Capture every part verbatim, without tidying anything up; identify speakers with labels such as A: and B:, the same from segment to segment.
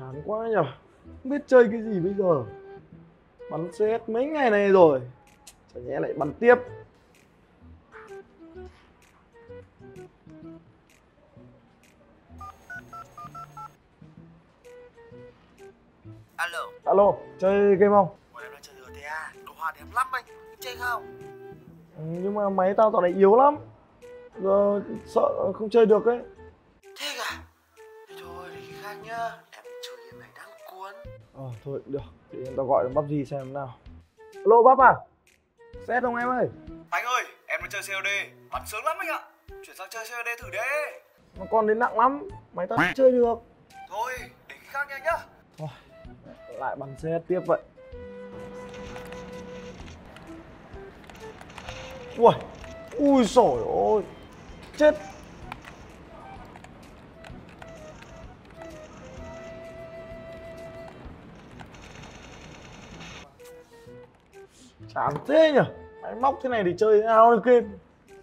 A: Chán quá nhở. Không biết chơi cái gì bây giờ. Bắn xê ét mấy ngày này rồi, chả nhẽ lại bắn tiếp.
B: Alo.
A: Alo, chơi game không?
B: Bọn em đang chơi giê tê a, đồ họa đẹp lắm anh, chơi không?
A: Ừ, nhưng mà máy tao dạo này yếu lắm. Giờ sợ không chơi được ấy.
B: Thế à? Thế thôi, để khi khác nhá. Em chơi game này đang cuốn.
A: Ờ, thôi được, để tao gọi đến pê u bê giê xem nào. Alo bắp à? Xét không em ơi?
B: Anh ơi, em đang chơi xê o đê, bắn sướng lắm anh ạ. Chuyển sang chơi xê o đê thử đi.
A: Mà con đến nặng lắm, máy tao không chơi được.
B: Thôi, để khi khác nha nhá.
A: Thôi, lại bắn xê ét tiếp vậy. Ui, ui xổi ôi, chết. Chán thế nhở, máy móc thế này thì chơi ao được game.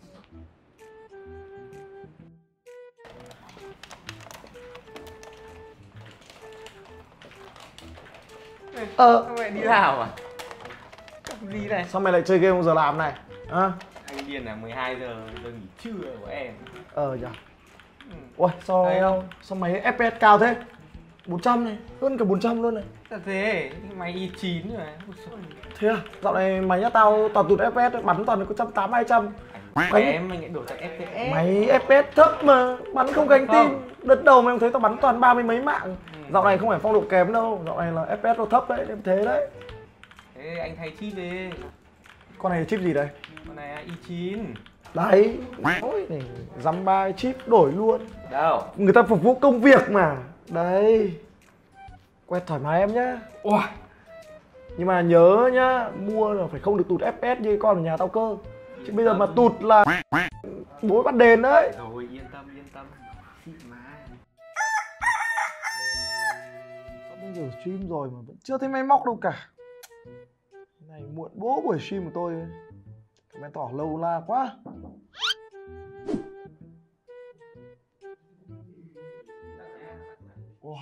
C: Ờ, mẹ đi làm à? Cái gì này?
A: Sao mày lại chơi game không giờ làm này? À?
C: Anh điên là mười hai giờ giờ nghỉ trưa của em.
A: Ờ nhở. Ui, sao,
C: Thấy không?
A: sao máy ép pê ét cao thế? bốn trăm này, hơn cả bốn trăm luôn này.
C: Thật thế, máy i chín rồi.
A: Thế à? Dạo này máy nhà tao toàn tụt ép pê ét, bắn toàn được có trăm tám mươi hai trăm.
C: Anh của em anh lại đổ sang ép pê ét.
A: Máy ép pê ét thấp mà, bắn không gánh tim. Đợt đầu mày không thấy tao bắn toàn ba mươi mấy mạng. Dạo này không phải phong độ kém đâu, dạo này là ép pê ét nó thấp đấy, em thế đấy.
C: Thế anh thay chip đi.
A: Con này là chip gì đây?
C: Con này là i chín.
A: Đấy, ôi này, dăm ba chip đổi luôn.
C: Đâu?
A: Người ta phục vụ công việc mà. Đây. Quét thoải mái em nhá.
C: Ui.
A: Nhưng mà nhớ nhá, mua là phải không được tụt ép pê ét như cái con ở nhà tao cơ. Chứ bây giờ mà tụt là bố bắt đền đấy.
C: Rồi yên tâm yên tâm. Xịn mà.
A: Sao bây giờ stream rồi mà vẫn chưa thấy máy móc đâu cả. Cái này muộn bố buổi stream của tôi. Cái máy tỏ lâu la quá. Wow.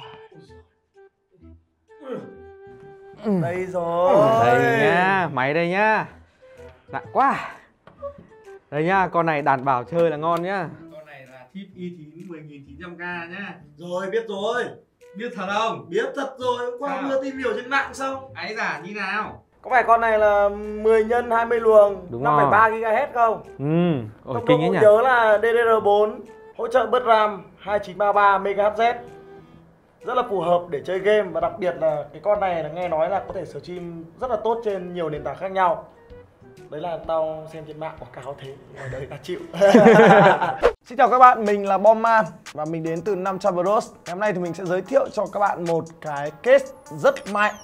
A: Đây rồi.
C: Đây nhá, máy đây nhá. Nặng quá. Đây nhá, con này đảm bảo chơi là ngon nhá. Con này là chip i chín mười nghìn chín trăm K nhá.
A: Rồi biết rồi.
C: Biết thật không?
A: Biết thật rồi, hôm qua vừa tìm hiểu trên mạng xong.
C: Ấy giả như nào?
A: Có phải con này là mười nhân hai mươi luồng,
C: Đúng
A: năm phẩy ba
C: rồi.
A: gi ga héc không?
C: Ừ, ôi
A: Tốc độ
C: kinh ấy
A: bộ
C: nhỉ.
A: nhớ là đê đê rờ bốn, hỗ trợ bớt RAM hai chín ba ba mê ga héc dét. Rất là phù hợp để chơi game và đặc biệt là cái con này là nghe nói là có thể stream rất là tốt trên nhiều nền tảng khác nhau. Đấy là tao xem trên mạng quảng cáo thế, ngoài đấy ta chịu. Xin chào các bạn, mình là Bomman và mình đến từ năm trăm Bros. Ngày hôm nay thì mình sẽ giới thiệu cho các bạn một cái case rất mạnh.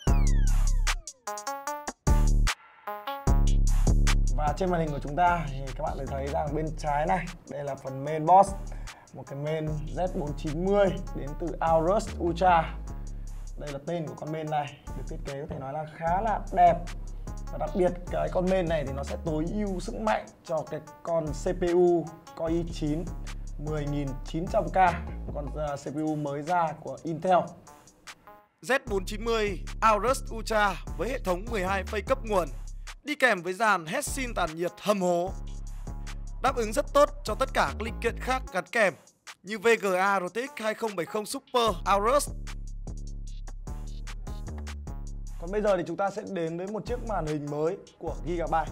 A: Và trên màn hình của chúng ta thì các bạn thấy rằng bên trái này, đây là phần main boss. Một cái main Z bốn chín mươi đến từ Aorus Ultra. Đây là tên của con main này, được thiết kế có thể nói là khá là đẹp. Và đặc biệt cái con main này thì nó sẽ tối ưu sức mạnh cho cái con xê pê u Core i chín mười nghìn chín trăm K, con uh, xê pê u mới ra của Intel. Z bốn chín mươi Aorus Ultra với hệ thống mười hai phase cấp nguồn, đi kèm với dàn headsin tản nhiệt hầm hố, đáp ứng rất tốt cho tất cả các linh kiện khác gắn kèm như vê giê a rờ tê ích hai không bảy không Super Aorus. Còn bây giờ thì chúng ta sẽ đến với một chiếc màn hình mới của Gigabyte.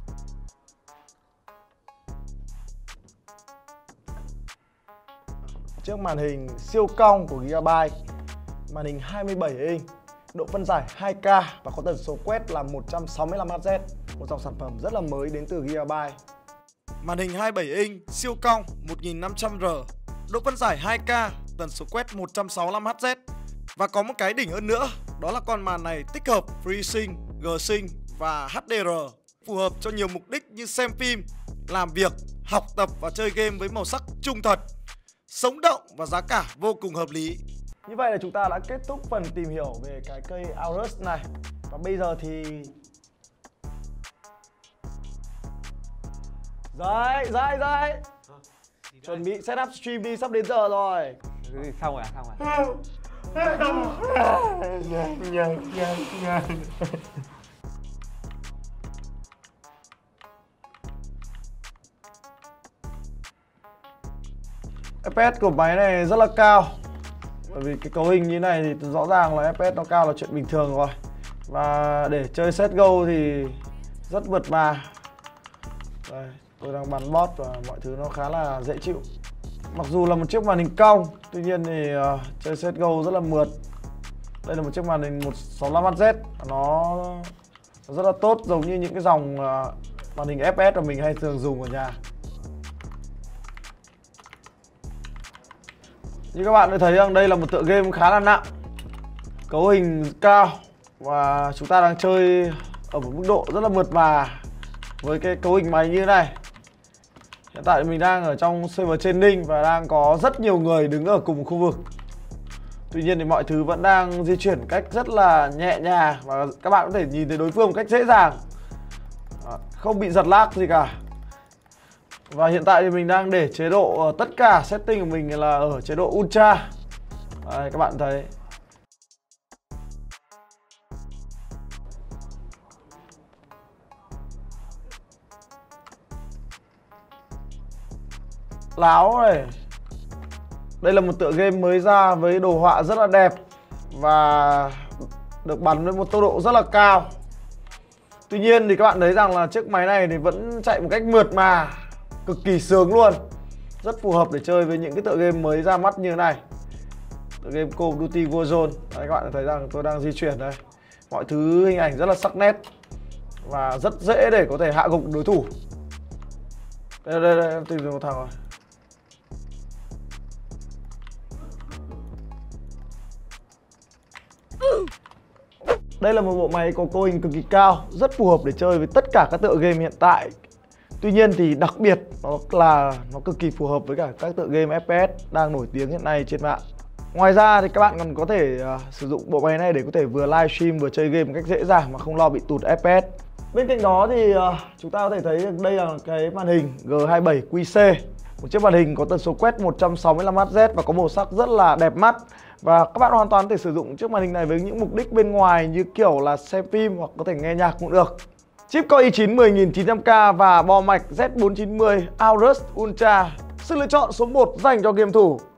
A: Chiếc màn hình siêu cong của Gigabyte, màn hình hai mươi bảy inch, độ phân giải hai K và có tần số quét là một trăm sáu mươi lăm héc dét, một dòng sản phẩm rất là mới đến từ Gigabyte. Màn hình hai mươi bảy inch, siêu cong một nghìn năm trăm R, độ phân giải hai K, tần số quét một trăm sáu mươi lăm héc dét. Và có một cái đỉnh hơn nữa, đó là con màn này tích hợp FreeSync, G-Sync và hát đê rờ, phù hợp cho nhiều mục đích như xem phim, làm việc, học tập và chơi game với màu sắc trung thật, sống động và giá cả vô cùng hợp lý. Như vậy là chúng ta đã kết thúc phần tìm hiểu về cái cây Aorus này. Và bây giờ thì... Dậy, dậy, dậy! Chuẩn bị setup stream đi, sắp đến giờ rồi.
C: Xong rồi à, xong rồi.
A: Nhanh, nhanh, nhanh, nhanh. ép pê ét của máy này rất là cao. Bởi vì cái cấu hình như này thì rõ ràng là ép pê ét nó cao là chuyện bình thường rồi. Và để chơi xê ét giê ô thì rất mượt mà. Đây, tôi đang bắn boss và mọi thứ nó khá là dễ chịu. Mặc dù là một chiếc màn hình cong, tuy nhiên thì uh, chơi xê ét giê ô rất là mượt. Đây là một chiếc màn hình một sáu lăm Hz, nó rất là tốt, giống như những cái dòng uh, màn hình ép pê ét mà mình hay thường dùng ở nhà. Như các bạn đã thấy rằng đây là một tựa game khá là nặng, cấu hình cao và chúng ta đang chơi ở một mức độ rất là mượt mà với cái cấu hình máy như thế này. Hiện tại mình đang ở trong server training và đang có rất nhiều người đứng ở cùng một khu vực. Tuy nhiên thì mọi thứ vẫn đang di chuyển cách rất là nhẹ nhàng và các bạn có thể nhìn thấy đối phương một cách dễ dàng, không bị giật lag gì cả. Và hiện tại thì mình đang để chế độ tất cả setting của mình là ở chế độ Ultra. Đây, các bạn thấy. Láo này. Đây là một tựa game mới ra với đồ họa rất là đẹp và được bắn với một tốc độ rất là cao. Tuy nhiên thì các bạn thấy rằng là chiếc máy này thì vẫn chạy một cách mượt mà, cực kỳ sướng luôn. Rất phù hợp để chơi với những cái tựa game mới ra mắt như thế này. Tựa game Call of Duty Warzone. Đấy, các bạn thấy rằng tôi đang di chuyển đây. Mọi thứ hình ảnh rất là sắc nét và rất dễ để có thể hạ gục đối thủ. Đây đây đây, em tìm được một thằng rồi. Đây là một bộ máy có cấu hình cực kỳ cao, rất phù hợp để chơi với tất cả các tựa game hiện tại. Tuy nhiên thì đặc biệt nó là nó cực kỳ phù hợp với cả các tựa game ép pê ét đang nổi tiếng hiện nay trên mạng. Ngoài ra thì các bạn còn có thể uh, sử dụng bộ máy này để có thể vừa livestream vừa chơi game một cách dễ dàng mà không lo bị tụt ép pê ét. Bên cạnh đó thì uh, chúng ta có thể thấy đây là cái màn hình G hai mươi bảy Q C, một chiếc màn hình có tần số quét một trăm sáu mươi lăm Hz và có màu sắc rất là đẹp mắt. Và các bạn hoàn toàn có thể sử dụng chiếc màn hình này với những mục đích bên ngoài như kiểu là xem phim hoặc có thể nghe nhạc cũng được. Chip Core i chín mười nghìn chín trăm K và bo mạch Z bốn chín mươi Aorus Ultra, sự lựa chọn số một dành cho game thủ.